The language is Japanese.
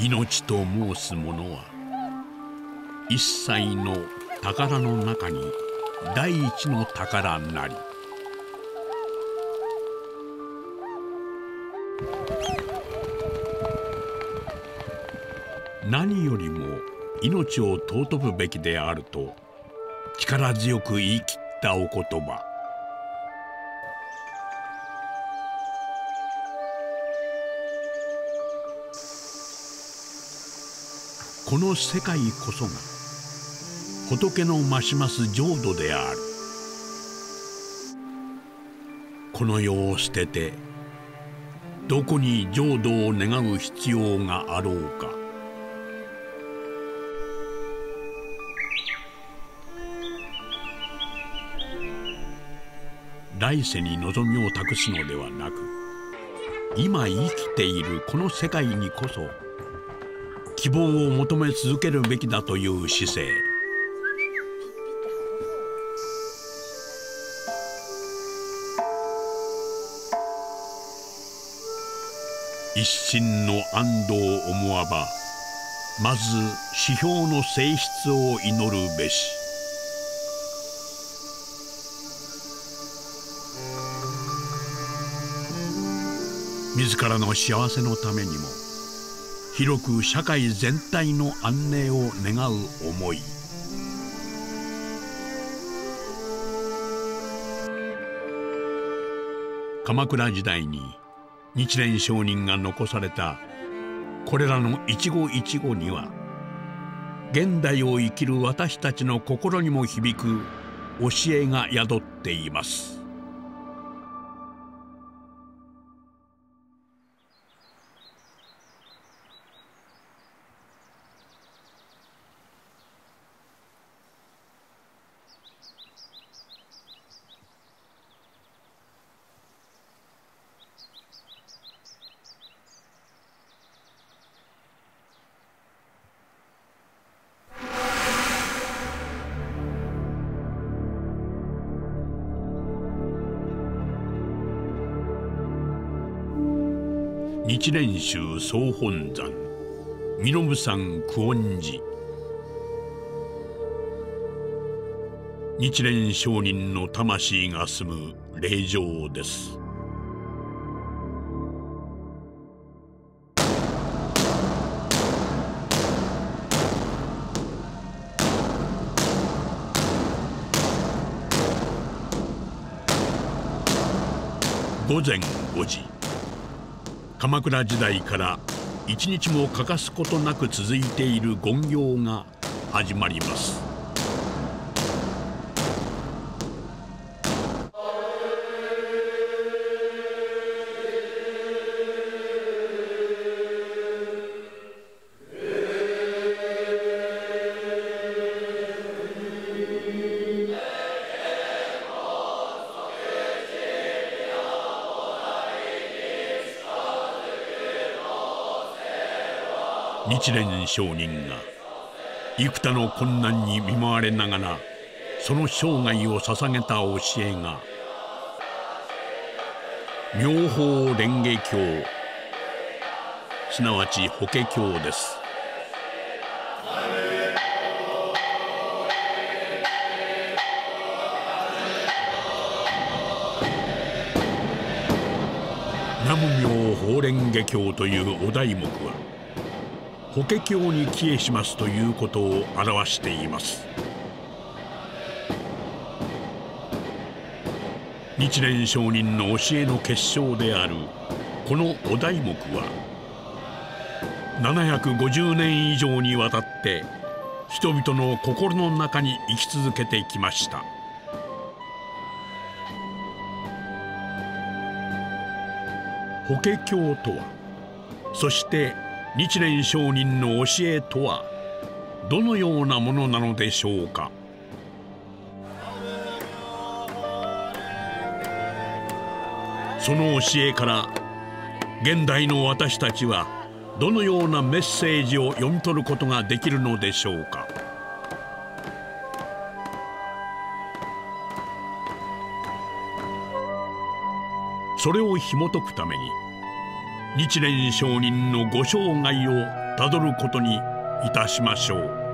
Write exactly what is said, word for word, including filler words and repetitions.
命と申すものは一切の宝の中に第一の宝なり。何よりも命を尊ぶべきであると力強く言い切ったお言葉。この世界こそが仏の増します浄土である。この世を捨ててどこに浄土を願う必要があろうか。来世に望みを託すのではなく、今生きているこの世界にこそ希望を求め続けるべきだという姿勢。一心の安堵を思わば、まず指標の性質を祈るべし。自らの幸せのためにも広く社会全体の安寧を願う思い。鎌倉時代に日蓮上人が残されたこれらの一語一語には、現代を生きる私たちの心にも響く教えが宿っています。日蓮宗総本山身延山久遠寺。日蓮上人の魂が住む霊場です。午前ごじ、鎌倉時代から一日も欠かすことなく続いている勤行が始まります。日蓮上人が幾多の困難に見舞われながらその生涯を捧げた教えが妙法蓮華経、すなわち法華経です。南無妙法蓮華経というお題目は法華経に帰依しますということを表しています。日蓮上人の教えの結晶であるこのお題目はななひゃくごじゅうねん以上にわたって人々の心の中に生き続けてきました。法華経とは、そして日蓮上人の教えとはどのようなものなのでしょうか。その教えから現代の私たちはどのようなメッセージを読み取ることができるのでしょうか。それを紐解くために日蓮上人のご生涯をたどることにいたしましょう。